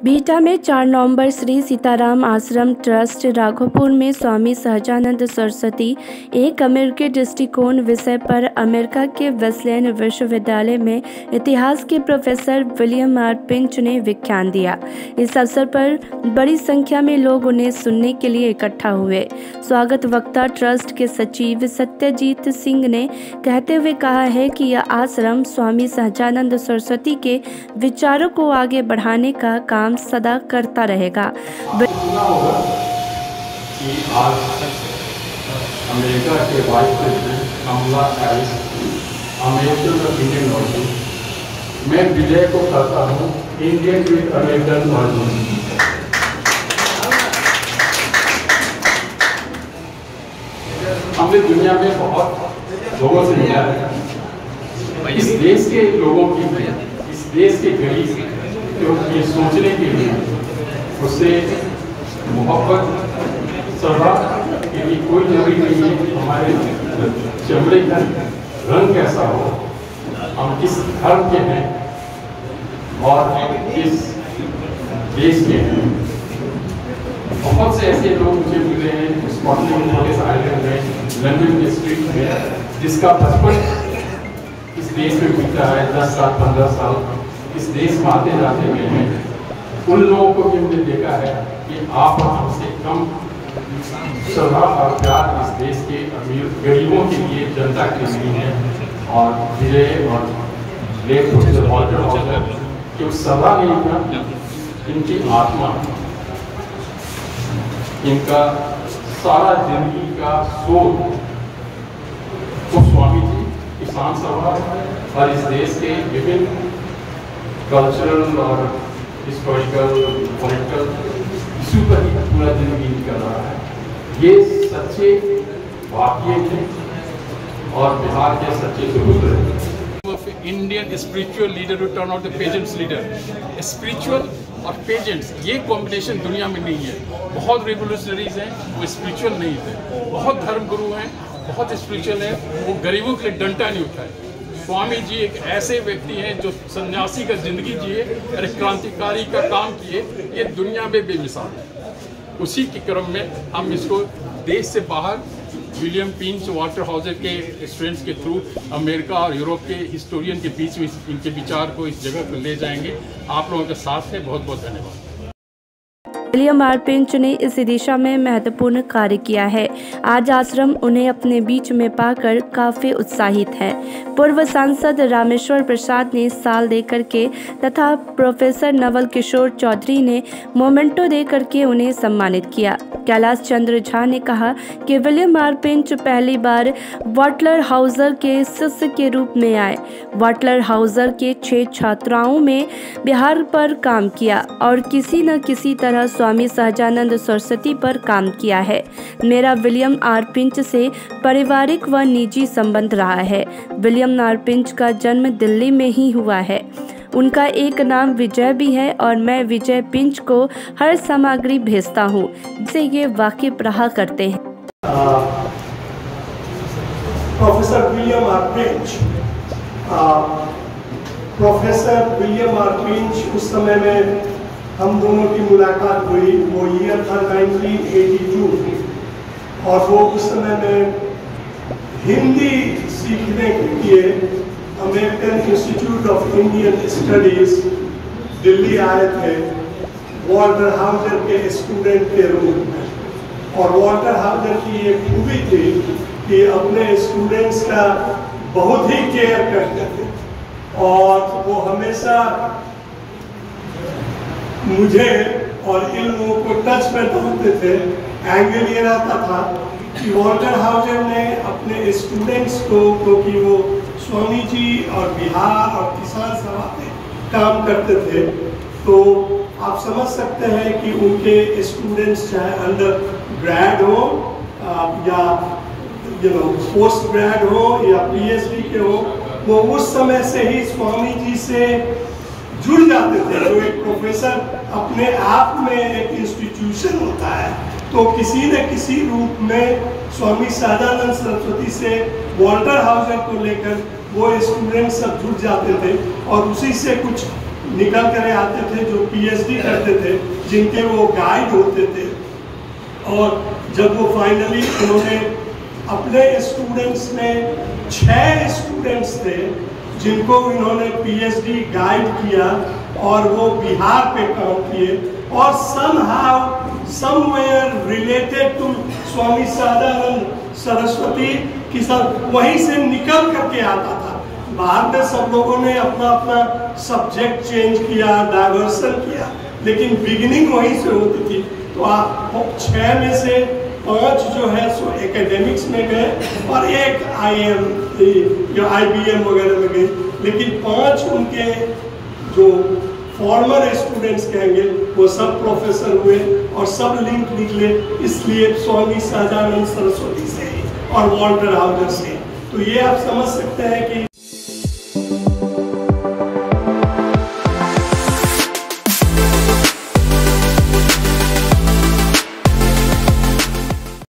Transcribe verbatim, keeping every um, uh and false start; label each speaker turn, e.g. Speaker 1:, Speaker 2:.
Speaker 1: बिहटा में चार नवंबर श्री सीताराम आश्रम ट्रस्ट राघोपुर में स्वामी सहजानंद सरस्वती एक अमेरिकी दृष्टिकोण विषय पर अमेरिका के वेस्लेयन विश्वविद्यालय में इतिहास के प्रोफेसर विलियम आर पिंच ने व्याख्यान दिया। इस अवसर पर बड़ी संख्या में लोग उन्हें सुनने के लिए इकट्ठा हुए। स्वागत वक्ता ट्रस्ट के सचिव सत्यजीत सिंह ने कहते हुए कहा है कि यह आश्रम स्वामी सहजानंद सरस्वती के विचारों को आगे बढ़ाने का काम सदा करता रहेगा।
Speaker 2: कि आज अमेरिका के vice president Kamala Harris American और इंडियन वर्जन, मैं विजय को कहता हूँ इंडियन विद अमेरिकन वर्जन। हमने दुनिया में बहुत लोगों से मिला है। इस देश के लोगों की, इस देश के गरीब तो ये सोचने के लिए उससे मोहब्बत सदा के लिए कोई जरूरी नहीं है हमारे चमड़े का रंग कैसा हो, हम किस धर्म के हैं और किस देश के हैं। बहुत से ऐसे लोग मुझे मिले हैं स्कॉटलैंड आइलैंड में, लंदन के स्ट्रीट में, जिसका बचपन इस देश में बीता है, दस साल पंद्रह साल इस देश में आते जाते गए हैं। उन लोगों को भी हमने देखा है कि आप हमसे कम सदा और प्यार इस देश के अमीर गरीबों के लिए, जनता के लिए है। और विजय और लेट प्रोफेसर वॉल्टर हाउजर कि उस सदा नहीं था, इनकी आत्मा, इनका सारा जिंदगी का सोच तो स्वामी जी किसान सभा और इस देश के विभिन्न कल्चरल और हिस्टोरिकल पॉलिटिकल इशू पर ही पूरा जिंदगी निकल रहा है। ये सच्चे वाक्य थे और बिहार के सच्चे सुपुत्र हैं।
Speaker 3: Indian spiritual leader to turn out the peasants leader. Spiritual और पेजेंट्स ये कॉम्बिनेशन दुनिया में नहीं है। बहुत रिवोल्यूशनरीज हैं, वो स्पिरिचुअल नहीं थे। बहुत धर्म गुरु हैं, बहुत स्पिरिचुअल हैं, वो गरीबों के लिए डंडा नहीं उठाए। स्वामी जी एक ऐसे व्यक्ति हैं जो सन्यासी का जिंदगी जिए और क्रांतिकारी का काम किए, ये दुनिया में बेमिसाल है। उसी के क्रम में हम इसको देश से बाहर विलियम पिंच वॉल्टर हाउजर के स्टूडेंट्स के थ्रू अमेरिका और यूरोप के हिस्टोरियन के बीच में इनके विचार को इस जगह पर ले जाएंगे। आप लोगों के साथ है, बहुत बहुत धन्यवाद।
Speaker 1: विलियम आर पिंच ने इस दिशा में महत्वपूर्ण कार्य किया है। आज आश्रम उन्हें अपने बीच में पाकर काफी उत्साहित है। पूर्व सांसद रामेश्वर प्रसाद ने साल देकर के तथा प्रोफेसर नवल किशोर चौधरी ने मोमेंटो देकर के उन्हें सम्मानित किया। कैलाश चंद्र झा ने कहा कि विलियम आर पिंच पहली बार वॉल्टर हाउजर के शिष्य के रूप में आए। वॉल्टर हाउजर के छह छात्राओं में बिहार पर काम किया और किसी न किसी तरह स्वामी सहजानंद सरस्वती पर काम किया है। मेरा विलियम आर पिंच से पारिवारिक व निजी संबंध रहा है। विलियम आर पिंच का जन्म दिल्ली में ही हुआ है। उनका एक नाम विजय भी है और मैं विजय पिंच को हर सामग्री भेजता हूँ जिसे ये वाकिफ रहा करते हैं।
Speaker 4: Professor William R Pinch professor William R Pinch उस समय में हम दोनों की मुलाकात हुई, वो ईयर था नाइनटीन एटी टू और वो उस समय में हिंदी सीखने के लिए American Institute of Indian Studies Delhi आए थे वॉल्टर हाउजर के स्टूडेंट के रूप में। और वॉल्टर हाउजर की एक खूबी थी कि अपने स्टूडेंट्स का बहुत ही केयर करते थे और वो हमेशा मुझे और इन लोगों को टच में रखते थे। एंगल ये रहता था कि वॉल्टर हाउजर ने अपने स्टूडेंट्स को, क्योंकि वो स्वामी जी और बिहार और किसान सभा में काम करते थे, तो आप समझ सकते हैं कि उनके स्टूडेंट्स चाहे अंडर ग्रेड हो या यू नो पोस्ट ग्रेड हो या पीएचडी के हो, वो उस समय से ही स्वामी जी से जुड़ जाते थे। जो एक प्रोफेसर अपने आप में एक इंस्टीट्यूशन होता है, तो किसी न किसी रूप में स्वामी सहजानंद सरस्वती से वॉल्टर हाउजर को लेकर वो स्टूडेंट सब जुड़ जाते थे और उसी से कुछ निकल कर आते थे जो पीएचडी करते थे, जिनके वो गाइड होते थे। और जब वो फाइनली उन्होंने अपने स्टूडेंट्स में छह स्टूडेंट्स थे जिनको इन्होंने पीएचडी गाइड किया और वो बिहार पे काम किए और somehow somewhere related to स्वामी सदानंद सरस्वती की सब वहीं से निकल करके आता था। बाद में सब लोगों ने अपना अपना सब्जेक्ट चेंज किया, डाइवर्सन किया, लेकिन बिगिनिंग वहीं से होती थी। तो आप छह में से पांच जो है सो एकेडमिक्स में गए और एक आईएम या आईबीएम वगैरह में गए, लेकिन पांच उनके जो फॉर्मर स्टूडेंट्स कहेंगे वो सब प्रोफेसर हुए और सब लिंक निकले, इसलिए स्वामी सदानंद सरस्वती से और वॉल्टर हाउजर से। तो ये आप समझ सकते हैं कि